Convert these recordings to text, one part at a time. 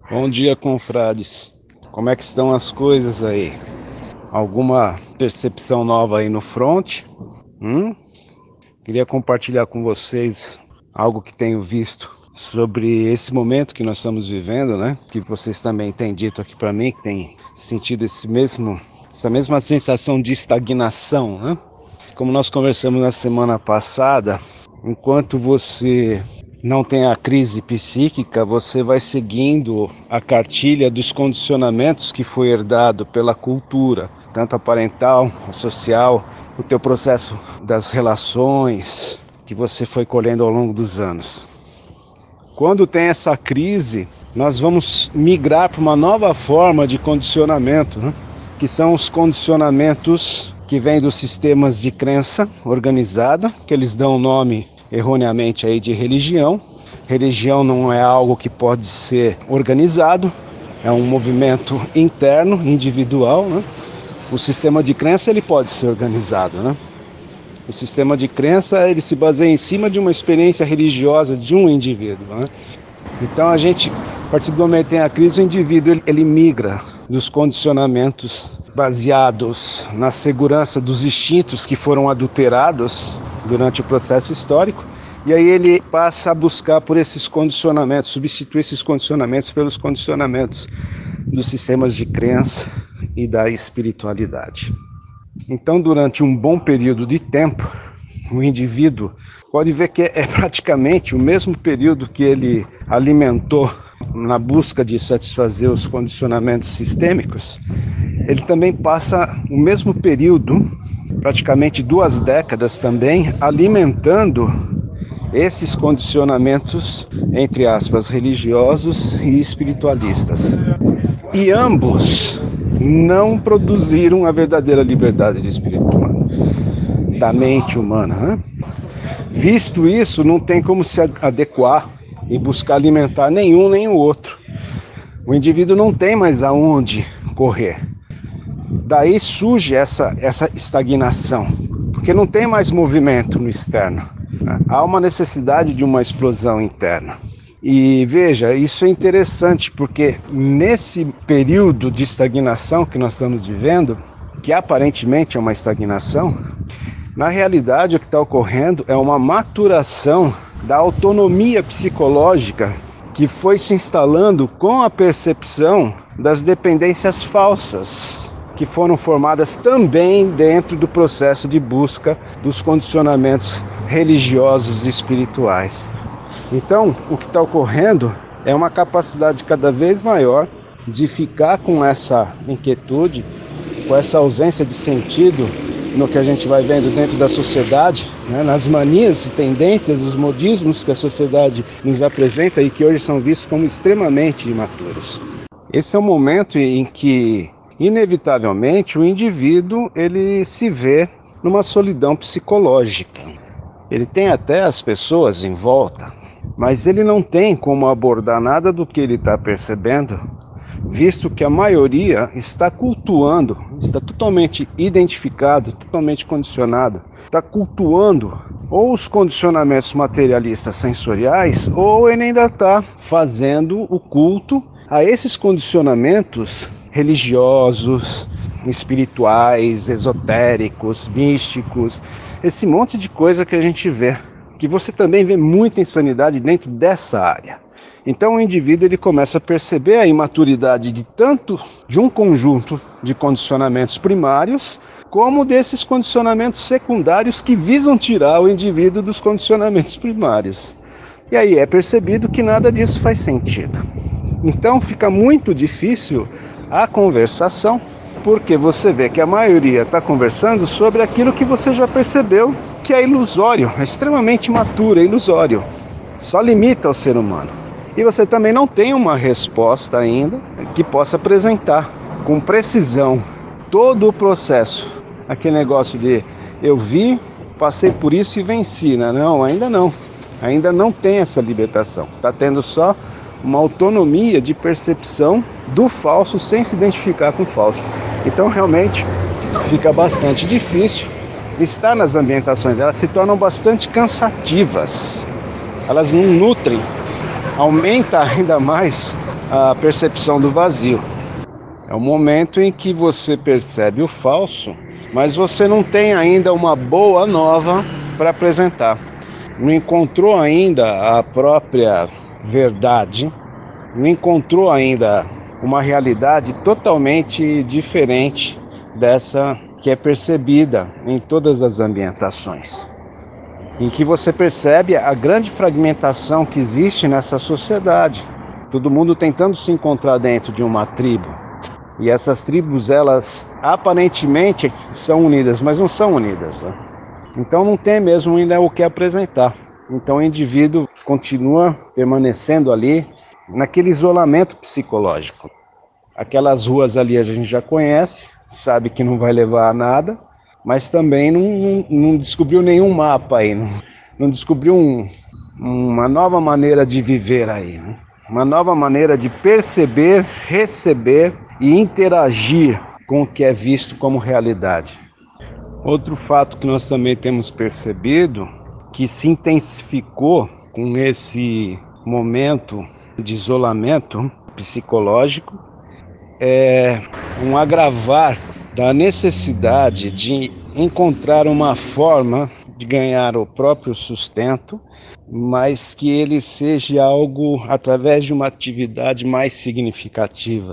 Bom dia, confrades. Como é que estão as coisas aí? Alguma percepção nova aí no front? Queria compartilhar com vocês algo que tenho visto sobre esse momento que nós estamos vivendo, né? Que vocês também têm dito aqui para mim, que tem sentido essa mesma sensação de estagnação, né? Como nós conversamos na semana passada, enquanto você não tem a crise psíquica, você vai seguindo a cartilha dos condicionamentos que foi herdado pela cultura, tanto a parental, a social, o teu processo das relações que você foi colhendo ao longo dos anos. Quando tem essa crise, nós vamos migrar para uma nova forma de condicionamento, né? Que são os condicionamentos que vêm dos sistemas de crença organizada, que eles dão o nome erroneamente aí de religião. Religião não é algo que pode ser organizado, é um movimento interno, individual, né? O sistema de crença ele pode ser organizado, né? O sistema de crença ele se baseia em cima de uma experiência religiosa de um indivíduo, né? Então a partir do momento que tem a crise, o indivíduo ele migra dos condicionamentos baseados na segurança dos instintos que foram adulterados durante o processo histórico, e aí ele passa a buscar por esses condicionamentos, substituir esses condicionamentos pelos condicionamentos dos sistemas de crença e da espiritualidade. Então, durante um bom período de tempo, o indivíduo pode ver que é praticamente o mesmo período que ele alimentou na busca de satisfazer os condicionamentos sistêmicos, ele também passa o mesmo período, praticamente 2 décadas também, alimentando esses condicionamentos, entre aspas, religiosos e espiritualistas. E ambos não produziram a verdadeira liberdade de espírito humano, da mente humana, né? Visto isso, não tem como se adequar e buscar alimentar nenhum nem o outro. O indivíduo não tem mais aonde correr. Daí surge essa estagnação, porque não tem mais movimento no externo. Há uma necessidade de uma explosão interna. E veja, isso é interessante porque nesse período de estagnação que nós estamos vivendo, que aparentemente é uma estagnação, na realidade o que está ocorrendo é uma maturação da autonomia psicológica que foi se instalando com a percepção das dependências falsas, que foram formadas também dentro do processo de busca dos condicionamentos religiosos e espirituais. Então, o que está ocorrendo é uma capacidade cada vez maior de ficar com essa inquietude, com essa ausência de sentido no que a gente vai vendo dentro da sociedade, né, nas manias e tendências, os modismos que a sociedade nos apresenta e que hoje são vistos como extremamente imaturos. Esse é o momento em que, inevitavelmente, o indivíduo ele se vê numa solidão psicológica. Ele tem até as pessoas em volta, mas ele não tem como abordar nada do que ele está percebendo, visto que a maioria está cultuando, está totalmente identificado, totalmente condicionado, está cultuando ou os condicionamentos materialistas sensoriais, ou ele ainda está fazendo o culto a esses condicionamentos religiosos, espirituais, esotéricos, místicos, esse monte de coisa que a gente vê, que você também vê muita insanidade dentro dessa área. Então o indivíduo ele começa a perceber a imaturidade de um conjunto de condicionamentos primários, como desses condicionamentos secundários que visam tirar o indivíduo dos condicionamentos primários. E aí é percebido que nada disso faz sentido. Então fica muito difícil a conversação, porque você vê que a maioria está conversando sobre aquilo que você já percebeu que é ilusório, é extremamente imaturo, é ilusório, só limita o ser humano. E você também não tem uma resposta ainda que possa apresentar com precisão todo o processo. Aquele negócio de eu vi, passei por isso e venci, né? Não, ainda não. Ainda não tem essa libertação. Está tendo só uma autonomia de percepção do falso sem se identificar com o falso. Então realmente fica bastante difícil estar nas ambientações. Elas se tornam bastante cansativas. Elas não nutrem. Aumenta ainda mais a percepção do vazio. É o momento em que você percebe o falso, mas você não tem ainda uma boa nova para apresentar. Não encontrou ainda a própria verdade, não encontrou ainda uma realidade totalmente diferente dessa que é percebida em todas as ambientações. Em que você percebe a grande fragmentação que existe nessa sociedade. Todo mundo tentando se encontrar dentro de uma tribo. E essas tribos, elas aparentemente são unidas, mas não são unidas, né? Então não tem mesmo ainda o que apresentar. Então o indivíduo continua permanecendo ali naquele isolamento psicológico. Aquelas ruas ali a gente já conhece, sabe que não vai levar a nada, mas também não descobriu nenhum mapa aí, não descobriu uma nova maneira de viver aí, né? Uma nova maneira de perceber, receber e interagir com o que é visto como realidade. Outro fato que nós também temos percebido, que se intensificou com esse momento de isolamento psicológico, é um agravar da necessidade de encontrar uma forma de ganhar o próprio sustento, mas que ele seja algo através de uma atividade mais significativa.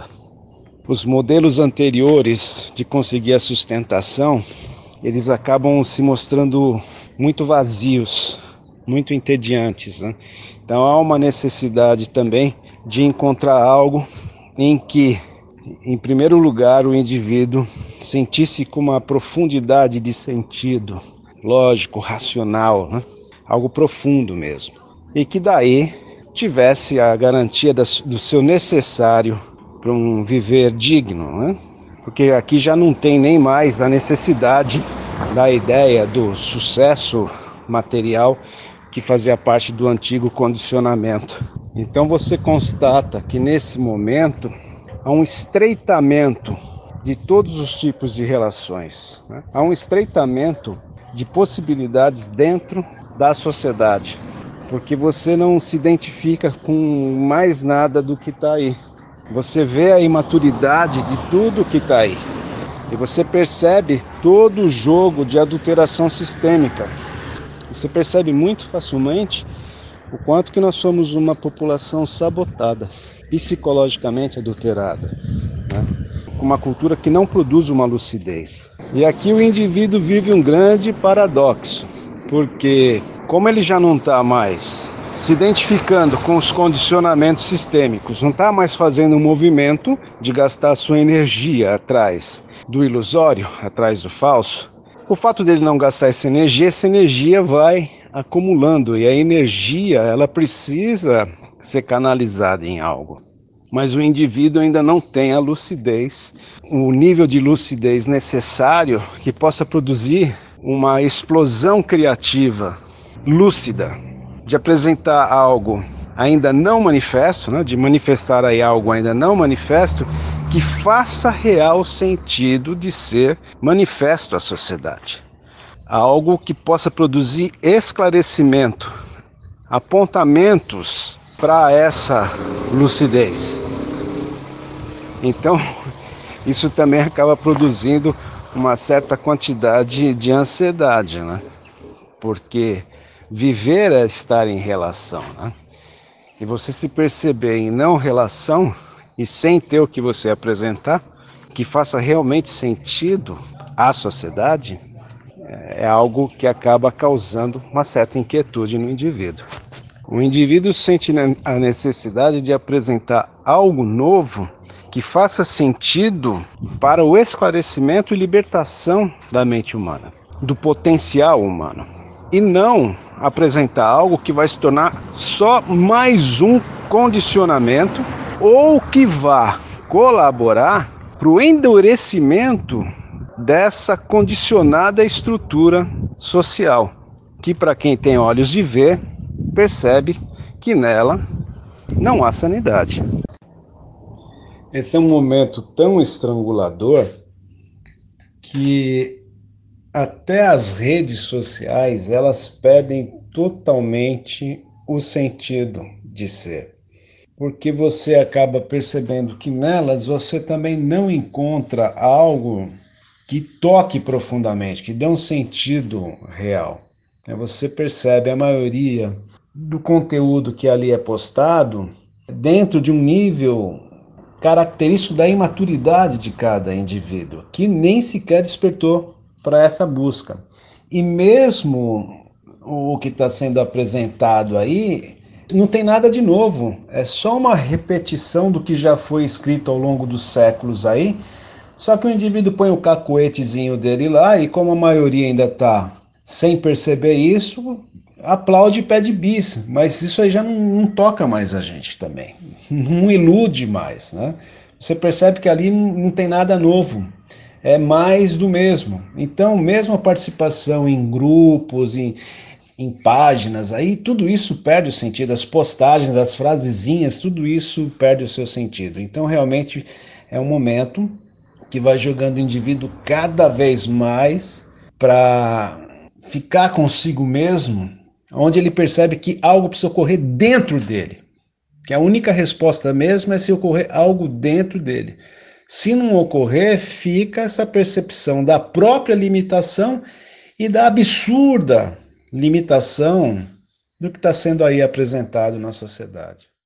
Os modelos anteriores de conseguir a sustentação, eles acabam se mostrando muito vazios, muito entediantes, né? Então há uma necessidade também de encontrar algo em que, em primeiro lugar, o indivíduo sentisse com uma profundidade de sentido lógico, racional, né? Algo profundo mesmo. E que daí tivesse a garantia do seu necessário para um viver digno, né? Porque aqui já não tem nem mais a necessidade da ideia do sucesso material que fazia parte do antigo condicionamento. Então você constata que nesse momento há um estreitamento de todos os tipos de relações, né? Há um estreitamento de possibilidades dentro da sociedade, porque você não se identifica com mais nada do que está aí. Você vê a imaturidade de tudo que está aí. E você percebe todo o jogo de adulteração sistêmica. Você percebe muito facilmente o quanto que nós somos uma população sabotada, psicologicamente adulterada, né? Uma cultura que não produz uma lucidez. E aqui o indivíduo vive um grande paradoxo, porque como ele já não está mais se identificando com os condicionamentos sistêmicos, não está mais fazendo um movimento de gastar sua energia atrás do ilusório, atrás do falso, o fato dele não gastar essa energia vai acumulando, e a energia ela precisa ser canalizada em algo. Mas o indivíduo ainda não tem a lucidez, o nível de lucidez necessário que possa produzir uma explosão criativa lúcida, de apresentar algo ainda não manifesto, né, de manifestar aí algo ainda não manifesto, que faça real sentido de ser manifesto à sociedade. Algo que possa produzir esclarecimento, apontamentos para essa lucidez. Então, isso também acaba produzindo uma certa quantidade de ansiedade, né? Porque viver é estar em relação, né? E você se perceber em não relação e sem ter o que você apresentar, que faça realmente sentido à sociedade, é algo que acaba causando uma certa inquietude no indivíduo. O indivíduo sente a necessidade de apresentar algo novo que faça sentido para o esclarecimento e libertação da mente humana, do potencial humano. E não apresentar algo que vai se tornar só mais um condicionamento ou que vá colaborar para o endurecimento dessa condicionada estrutura social, que para quem tem olhos de ver, percebe que nela não há sanidade. Esse é um momento tão estrangulador que até as redes sociais, elas perdem totalmente o sentido de ser. porque você acaba percebendo que nelas você também não encontra algo que toque profundamente, que dê um sentido real. Você percebe a maioria do conteúdo que ali é postado dentro de um nível característico da imaturidade de cada indivíduo, que nem sequer despertou para essa busca. E mesmo o que está sendo apresentado aí não tem nada de novo, é só uma repetição do que já foi escrito ao longo dos séculos aí, só que o indivíduo põe o cacuetezinho dele lá e como a maioria ainda está sem perceber isso, aplaude e pede bis, mas isso aí já não toca mais a gente também, não ilude mais, né? Você percebe que ali não tem nada novo, é mais do mesmo. Então, mesmo a participação em grupos, em páginas, aí tudo isso perde o sentido, as postagens, as frasezinhas, tudo isso perde o seu sentido. Então, realmente é um momento que vai jogando o indivíduo cada vez mais para ficar consigo mesmo, onde ele percebe que algo precisa ocorrer dentro dele. Que a única resposta mesmo é se ocorrer algo dentro dele. Se não ocorrer, fica essa percepção da própria limitação e da absurda limitação do que está sendo aí apresentado na sociedade.